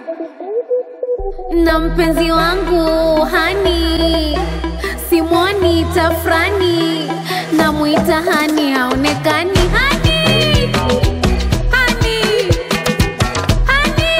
Na mpenzi wangu Hani, simwoni tafrani, na muita Hani haonekani. Hani, Hani, Hani,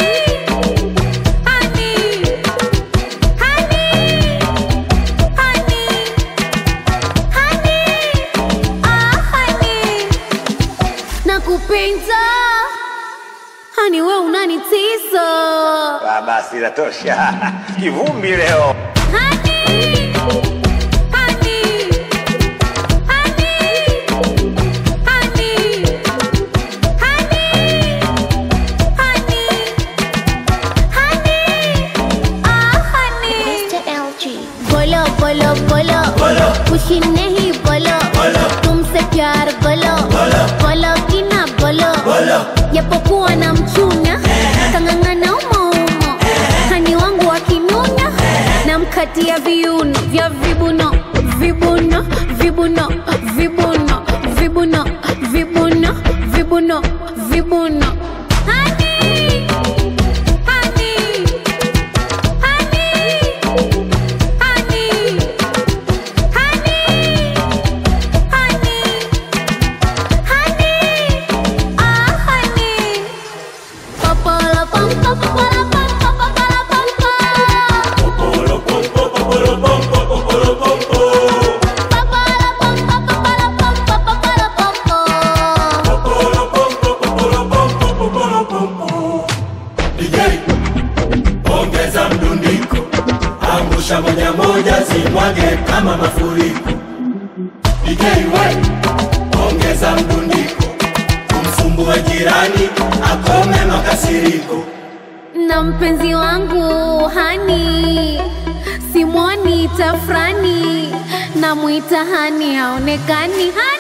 Hani, Hani, Hani, Hani, Hani, nakupenda Hani, we unanitisa. Basi inatosha. Kivumbi leo. Hani, Hani, Hani, Hani, Hani, Hani, Hani, Hani. Mr. LG. बोलो बोलो बोलो बोलो, खुशी नहीं बोलो बोलो, तुमसे प्यार बोलो बोलो, बोलो कि ना बोलो बोलो. Yapokuwa na mchunya kangangana umo Hani wangu akinunya na mkatia viuno vya vibuno vibuno vibuno vibuno vibuno vibuno vibuno vibuno. Hani, Hani, Hani, Hani, Hani, Hani, Hani, Hani. Popolo pom pom popolo pom pom popolo pom pom. Popolo pom pom popolo pom pom popolo pom pom. Popolo pom pom popolo pom pom popolo pom pom. Popolo pom pom popolo pom pom popolo pom pom. DJ, ongeza mdundiko, angusha moja moja zimwage kama mafuriko. DJ we, ongeza mdundiko, kumsumbua jirani akome makasiriko. Na mpenzi wangu Hani, simwoni tafrani, na muita Hani haonekani. Hani.